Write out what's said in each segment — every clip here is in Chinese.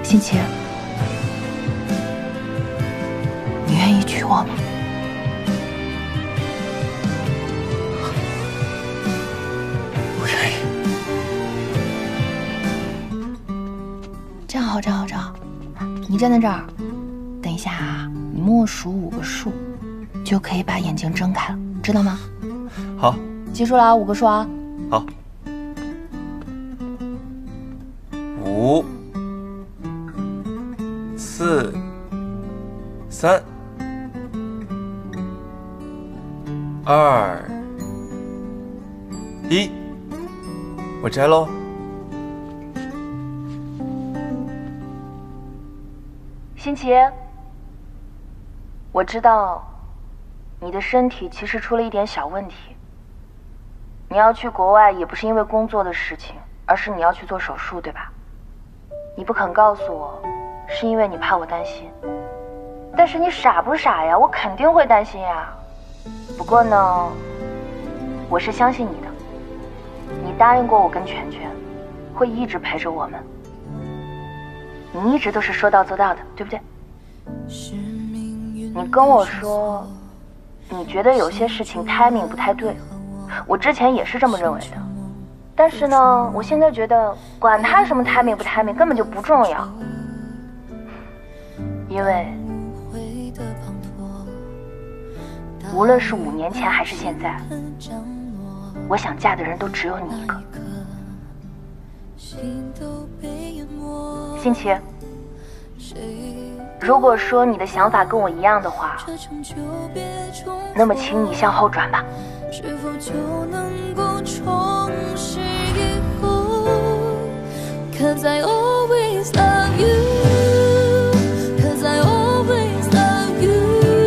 新奇，你愿意娶我吗？ 我愿意。站好，站好，站好。你站在这儿，等一下啊，你默数5个数，就可以把眼睛睁开了，知道吗？ 好， 记住了啊，5个数啊。 好。5、4、3、2、1，我摘喽。 新奇，我知道你的身体其实出了一点小问题。你要去国外也不是因为工作的事情，而是你要去做手术，对吧？你不肯告诉我，是因为你怕我担心。但是你傻不傻呀？我肯定会担心呀。不过呢，我是相信你的。你答应过我跟全全，会一直陪着我们。你一直都是说到做到的，对不对？你跟我说，你觉得有些事情 timing 不太对，我之前也是这么认为的。但是呢，我现在觉得，管他什么 timing 不 timing， 根本就不重要。因为，无论是5年前还是现在，我想嫁的人都只有你一个。新奇，如果说你的想法跟我一样的话，那么请你向后转吧。是否就能够重拾以后 Cause I always love you Cause I always love you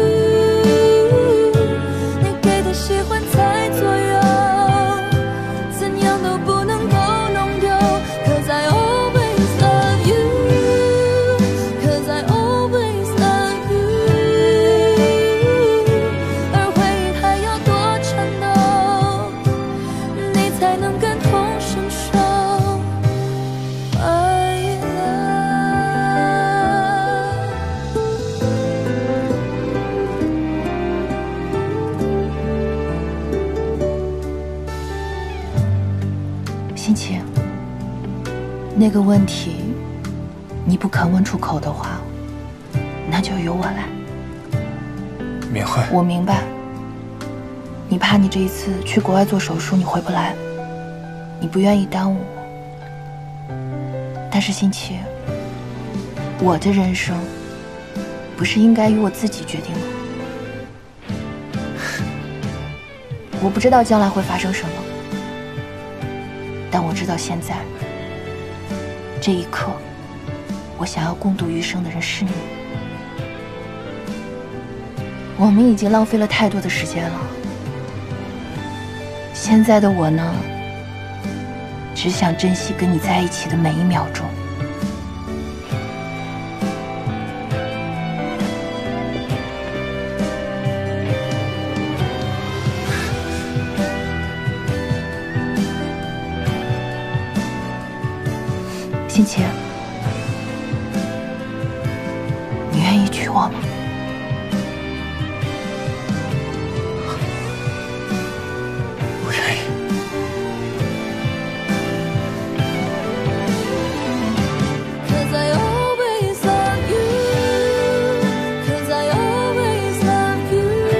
你给的喜欢在左右，怎样都不能够弄丢 Cause I always love you Cause I always love you 而回忆还要多颤抖，你才能感同身受 My love 新奇，那个问题你不肯问出口的话，那就由我来。 敏慧， 我明白，你怕你这一次去国外做手术你回不来，你不愿意耽误我。但是新奇，我的人生不是应该由我自己决定吗？我不知道将来会发生什么，但我知道现在这一刻，我想要共度余生的人是你。我们已经浪费了太多的时间了，现在的我呢，只想珍惜跟你在一起的每一秒钟。新奇，你愿意娶我吗？ 我愿意。 Cause I always love you Cause I always love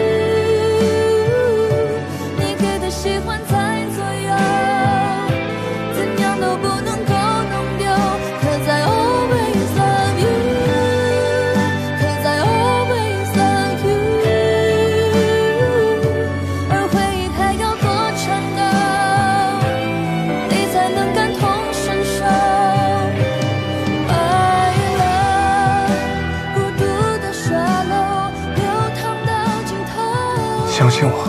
you 你给的喜欢在左右，怎样都不能够弄丢 Cause I always love you Cause I always love you 而回忆还要多颤抖，你才能感同身受。My love 孤独的沙漏流淌到尽头， 相信我，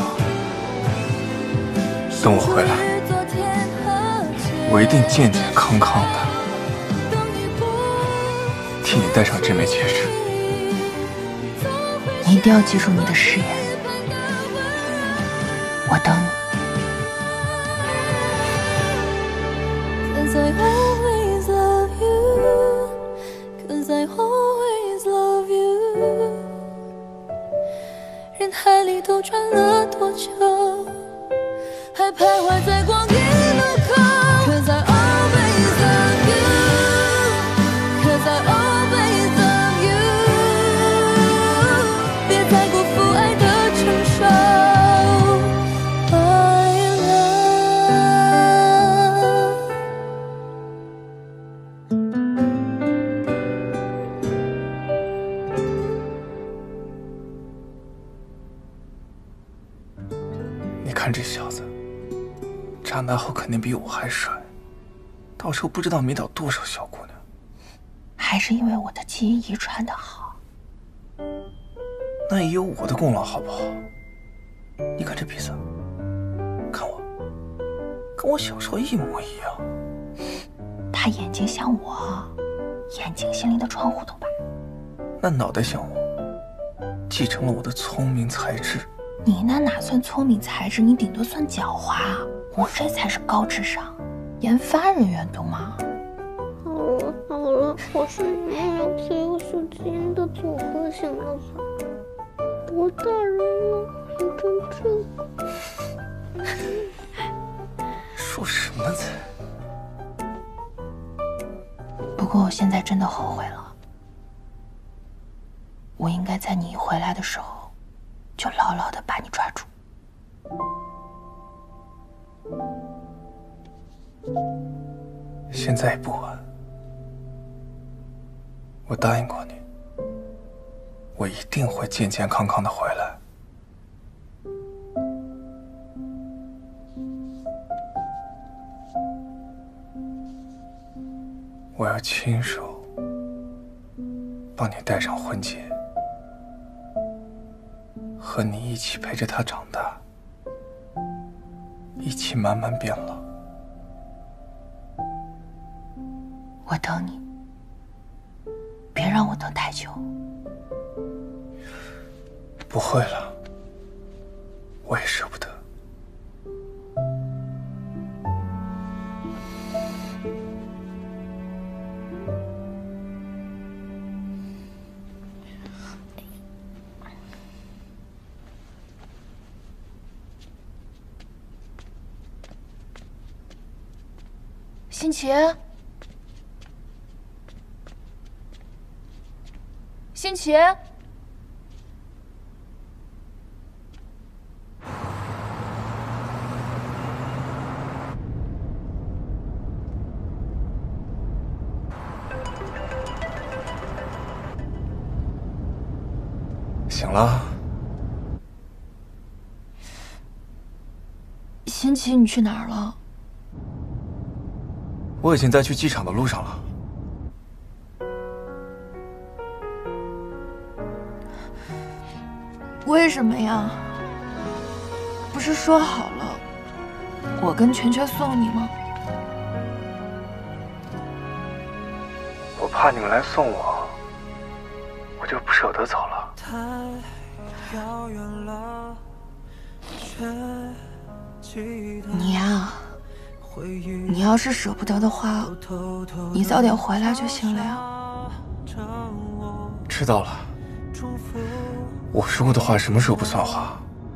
等我回来，我一定健健康康的替你戴上这枚戒指。 你一定要记住你的誓言，我等你。Cause I always love you 看这小子，长大后肯定比我还帅，到时候不知道迷倒多少小姑娘。 还是因为我的基因遗传的好。 那也有我的功劳，好不好？你看这鼻子，看我，跟我小时候一模一样。 他眼睛像我，眼睛心灵的窗户，懂吧？ 那脑袋像我，继承了我的聪明才智。 你那哪算聪明才智？你顶多算狡猾。我这才是高智商，研发人员，懂吗？ 好了，我是6次优秀基因的组合型的孩，我大人了，变成这个。 说什么呢？ 不过我现在真的后悔了，我应该在你一回来的时候，就牢牢地把你抓住。 现在也不晚，我答应过你，我一定会健健康康的回来。我要亲手帮你戴上婚戒，和你一起陪着他长大，一起慢慢变老。 我等你，别让我等太久。 不会了，我也舍不得。 辛奇，辛奇， 醒了？ 辛奇，你去哪儿了？ 我已经在去机场的路上了。 为什么呀？不是说好了，我跟全全送你吗？ 我怕你们来送我，我就不舍得走了。 你呀，你要是舍不得的话，你早点回来就行了呀。 知道了。我说过的话什么时候不算话？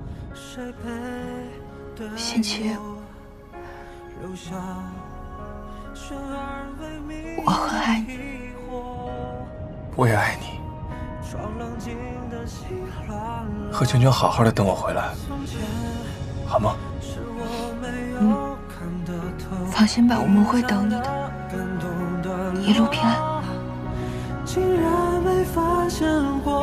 辛奇，我很爱你。 我也爱你。和全全好好的等我回来，好吗？ 放心吧，我们会等你的，一路平安。 竟然没发现过，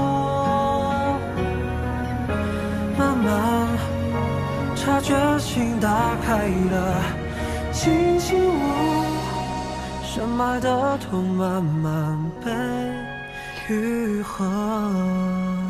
慢慢察觉心打开了，轻轻舞，深埋的痛慢慢被愈合。